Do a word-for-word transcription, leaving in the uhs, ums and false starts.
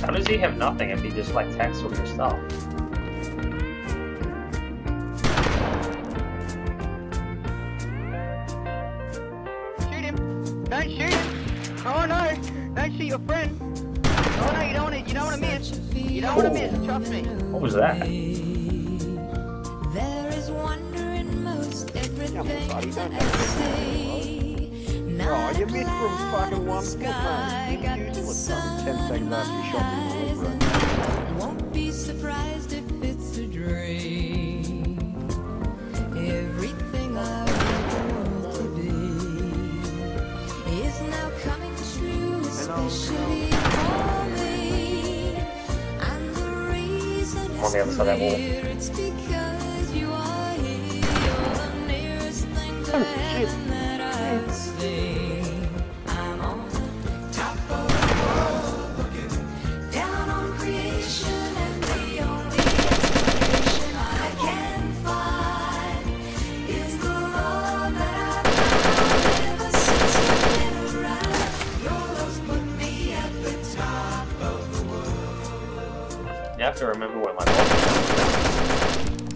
How does he have nothing if he just like texts with your stuff? Shoot him! Don't shoot him! Oh no! Don't shoot your friend! Oh no, you don't want to. You don't want to miss. You don't want to miss. Trust me. What was that? There is wonder in most everything Come on, buddy, don't that I say. Oh, you missed from fucking one foot, Sky man. got You the usually something ten seconds after you shot me in the leg, bro. Won't be surprised if it's a dream. Everything I want to be is now coming true, especially for me. And the reason On the other side of that wall. clear, it's because you are here. You're the nearest thing to heaven that I've seen. I'm on top of the world, looking down on creation, and the only explanation I can find is the love that I've found ever since you've been around. Your love's put me at the top of the world. You have to remember where my boss is.